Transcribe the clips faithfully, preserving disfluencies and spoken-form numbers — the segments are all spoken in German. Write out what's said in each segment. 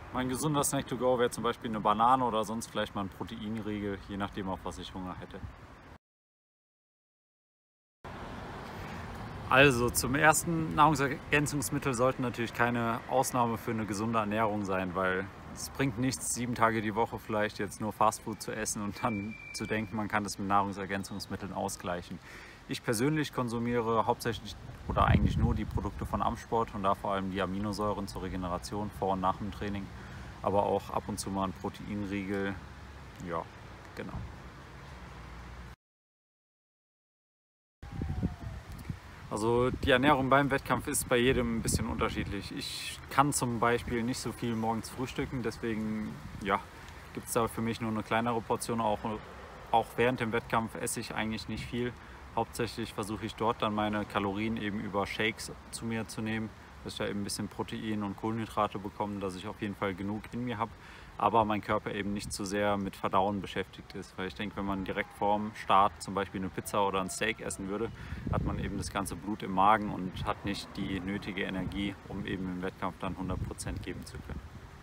Mein gesunder Snack to go wäre zum Beispiel eine Banane oder sonst vielleicht mal ein Proteinriegel, je nachdem, auf was ich Hunger hätte. Also zum ersten, Nahrungsergänzungsmittel sollten natürlich keine Ausnahme für eine gesunde Ernährung sein, weil es bringt nichts, sieben Tage die Woche vielleicht jetzt nur Fastfood zu essen und dann zu denken, man kann das mit Nahrungsergänzungsmitteln ausgleichen. Ich persönlich konsumiere hauptsächlich oder eigentlich nur die Produkte von Amsport und da vor allem die Aminosäuren zur Regeneration vor und nach dem Training, aber auch ab und zu mal ein Proteinriegel. Ja, genau. Also die Ernährung beim Wettkampf ist bei jedem ein bisschen unterschiedlich. Ich kann zum Beispiel nicht so viel morgens frühstücken, deswegen ja, gibt es da für mich nur eine kleinere Portion. Auch, auch während dem Wettkampf esse ich eigentlich nicht viel. Hauptsächlich versuche ich dort dann meine Kalorien eben über Shakes zu mir zu nehmen, dass ich da eben ein bisschen Protein und Kohlenhydrate bekomme, dass ich auf jeden Fall genug in mir habe, aber mein Körper eben nicht zu sehr mit Verdauen beschäftigt ist. Weil ich denke, wenn man direkt vorm Start zum Beispiel eine Pizza oder ein Steak essen würde, hat man eben das ganze Blut im Magen und hat nicht die nötige Energie, um eben im Wettkampf dann hundert Prozent geben zu können.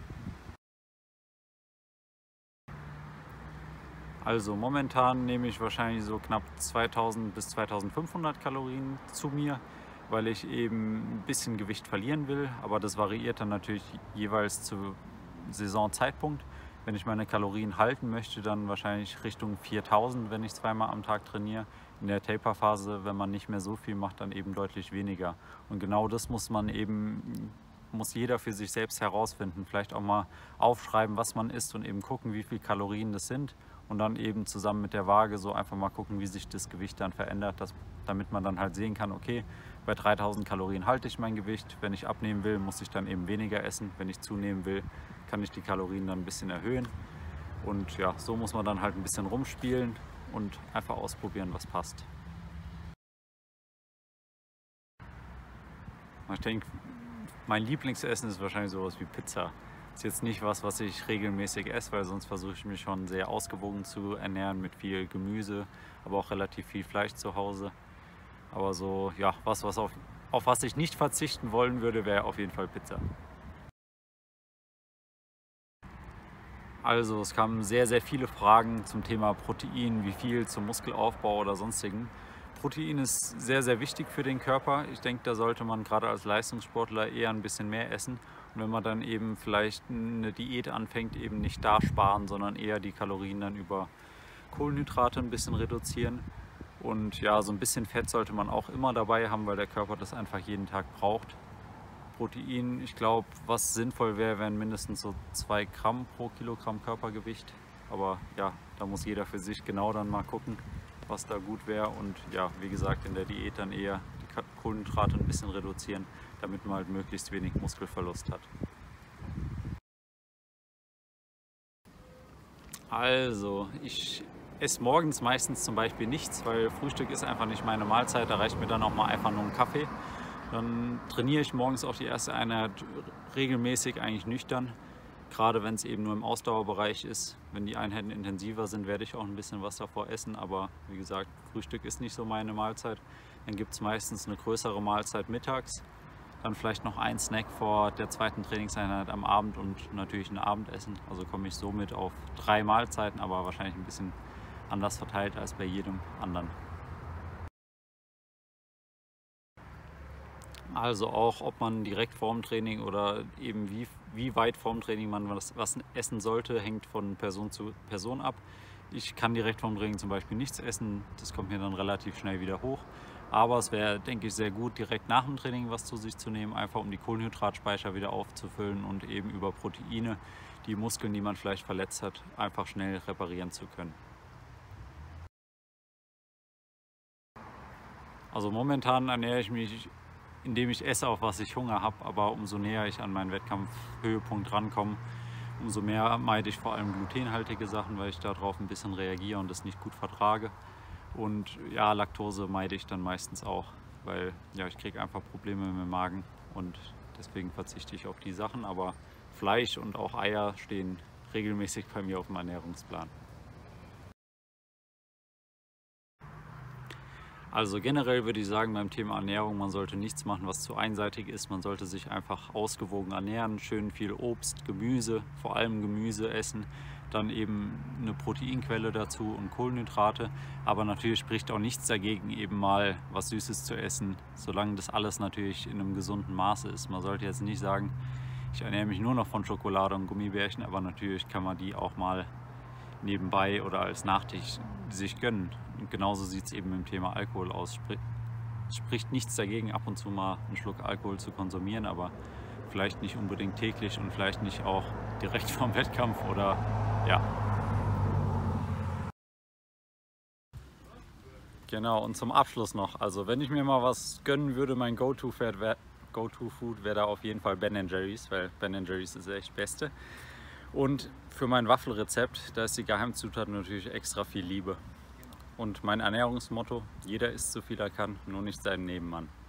Also momentan nehme ich wahrscheinlich so knapp zweitausend bis zweitausendfünfhundert Kalorien zu mir, weil ich eben ein bisschen Gewicht verlieren will. Aber das variiert dann natürlich jeweils zu Saisonzeitpunkt. Wenn ich meine Kalorien halten möchte, dann wahrscheinlich Richtung viertausend, wenn ich zweimal am Tag trainiere. In der Taper-Phase, wenn man nicht mehr so viel macht, dann eben deutlich weniger. Und genau das muss man eben, muss jeder für sich selbst herausfinden. Vielleicht auch mal aufschreiben, was man isst und eben gucken, wie viel Kalorien das sind. Und dann eben zusammen mit der Waage so einfach mal gucken, wie sich das Gewicht dann verändert, dass, damit man dann halt sehen kann, okay, bei dreitausend Kalorien halte ich mein Gewicht. Wenn ich abnehmen will, muss ich dann eben weniger essen. Wenn ich zunehmen will, kann ich die Kalorien dann ein bisschen erhöhen. Und ja, so muss man dann halt ein bisschen rumspielen und einfach ausprobieren, was passt. Ich denke, mein Lieblingsessen ist wahrscheinlich sowas wie Pizza. Ist jetzt nicht was, was ich regelmäßig esse, weil sonst versuche ich mich schon sehr ausgewogen zu ernähren mit viel Gemüse, aber auch relativ viel Fleisch zu Hause. Aber so, ja, was, was auf, auf was ich nicht verzichten wollen würde, wäre auf jeden Fall Pizza. Also es kamen sehr, sehr viele Fragen zum Thema Protein, wie viel zum Muskelaufbau oder sonstigen. Protein ist sehr, sehr wichtig für den Körper. Ich denke, da sollte man gerade als Leistungssportler eher ein bisschen mehr essen. Und wenn man dann eben vielleicht eine Diät anfängt, eben nicht da sparen, sondern eher die Kalorien dann über Kohlenhydrate ein bisschen reduzieren. Und ja, so ein bisschen Fett sollte man auch immer dabei haben, weil der Körper das einfach jeden Tag braucht. Protein, ich glaube, was sinnvoll wäre, wären mindestens so zwei Gramm pro Kilogramm Körpergewicht. Aber ja, da muss jeder für sich genau dann mal gucken, was da gut wäre. Und ja, wie gesagt, in der Diät dann eher die Kohlenhydrate ein bisschen reduzieren, damit man halt möglichst wenig Muskelverlust hat. Also, ich esse morgens meistens zum Beispiel nichts, weil Frühstück ist einfach nicht meine Mahlzeit. Da reicht mir dann auch mal einfach nur ein Kaffee. Dann trainiere ich morgens auch die erste Einheit regelmäßig, eigentlich nüchtern. Gerade wenn es eben nur im Ausdauerbereich ist. Wenn die Einheiten intensiver sind, werde ich auch ein bisschen was davor essen. Aber wie gesagt, Frühstück ist nicht so meine Mahlzeit. Dann gibt es meistens eine größere Mahlzeit mittags. Dann vielleicht noch ein Snack vor der zweiten Trainingseinheit am Abend und natürlich ein Abendessen. Also komme ich somit auf drei Mahlzeiten, aber wahrscheinlich ein bisschen anders verteilt als bei jedem anderen. Also auch, ob man direkt vorm Training oder eben wie, wie weit vorm Training man was, was essen sollte, hängt von Person zu Person ab. Ich kann direkt vorm Training zum Beispiel nichts essen, das kommt mir dann relativ schnell wieder hoch. Aber es wäre, denke ich, sehr gut, direkt nach dem Training was zu sich zu nehmen, einfach um die Kohlenhydratspeicher wieder aufzufüllen und eben über Proteine die Muskeln, die man vielleicht verletzt hat, einfach schnell reparieren zu können. Also momentan ernähre ich mich, indem ich esse, auf was ich Hunger habe, aber umso näher ich an meinen Wettkampfhöhepunkt rankomme, umso mehr meide ich vor allem glutenhaltige Sachen, weil ich darauf ein bisschen reagiere und das nicht gut vertrage. Und ja, Laktose meide ich dann meistens auch, weil ja, ich kriege einfach Probleme mit dem Magen und deswegen verzichte ich auf die Sachen. Aber Fleisch und auch Eier stehen regelmäßig bei mir auf dem Ernährungsplan. Also generell würde ich sagen, beim Thema Ernährung, man sollte nichts machen, was zu einseitig ist. Man sollte sich einfach ausgewogen ernähren, schön viel Obst, Gemüse, vor allem Gemüse essen, dann eben eine Proteinquelle dazu und Kohlenhydrate. Aber natürlich spricht auch nichts dagegen, eben mal was Süßes zu essen, solange das alles natürlich in einem gesunden Maße ist. Man sollte jetzt nicht sagen, ich ernähre mich nur noch von Schokolade und Gummibärchen, aber natürlich kann man die auch mal nebenbei oder als Nachtisch sich gönnen. Und genauso sieht es eben im Thema Alkohol aus. Sprich, spricht nichts dagegen, ab und zu mal einen Schluck Alkohol zu konsumieren, aber vielleicht nicht unbedingt täglich und vielleicht nicht auch direkt vorm Wettkampf oder ja. Genau, und zum Abschluss noch, also wenn ich mir mal was gönnen würde, mein Go-To-Food wäre Go-To-Food wäre da auf jeden Fall Ben and Jerry's, weil Ben and Jerry's ist echt das Beste. Und für mein Waffelrezept, da ist die Geheimzutat natürlich extra viel Liebe. Und mein Ernährungsmotto, jeder isst so viel er kann, nur nicht seinen Nebenmann.